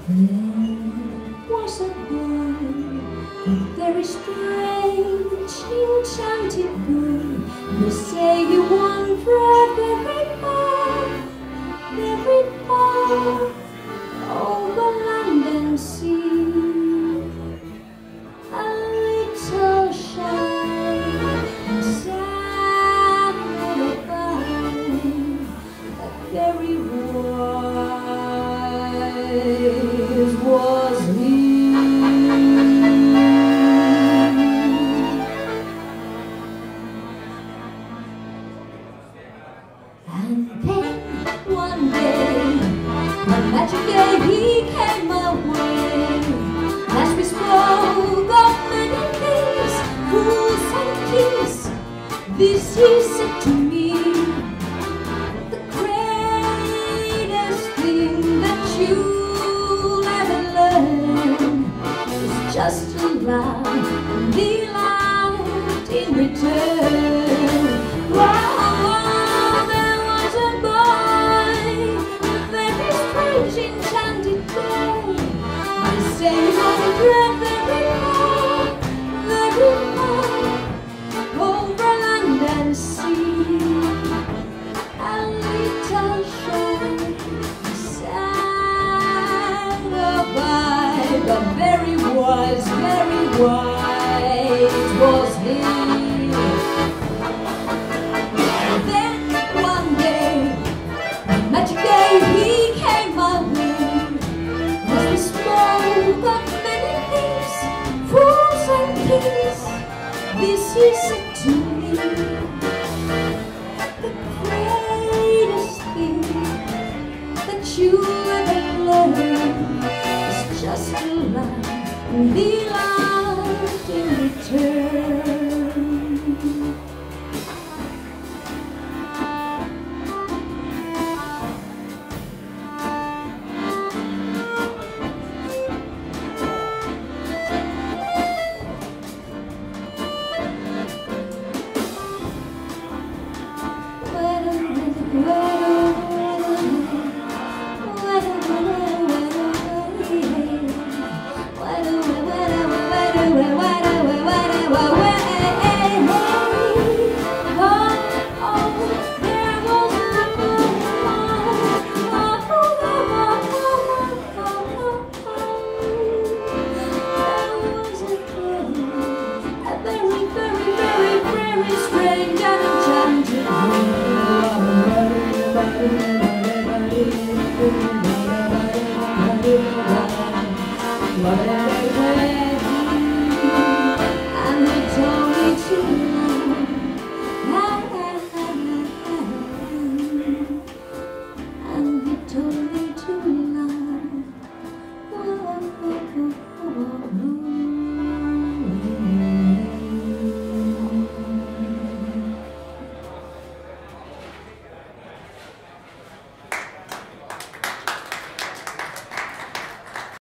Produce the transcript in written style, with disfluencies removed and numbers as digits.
There was a boy, a very strange, enchanted boy. They say he wandered very far, over land and sea. A little shy and sad little boy, but very wise was he. And then one day, one magic day, he came my way. As we spoke of many things, fools and kings, this he said to me: the greatest thing that you'll ever learn is just to love and delight in return. Wow, there was a boy, a very strange, enchanted boy. I say he wandered very far, over land and sea. A little shy, sad by, but very wise was he. Then one day, one magic day, he came my way. As we spoke of many things, fools and kings, this he said to me: the greatest thing that you ever learn is just to love and delight in return.